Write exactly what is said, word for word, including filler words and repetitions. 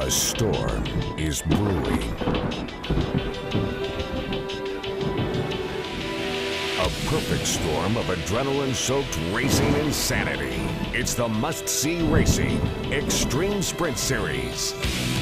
A storm is brewing. A perfect storm of adrenaline-soaked racing insanity. It's the must-see racing Xtreme Sprint Series.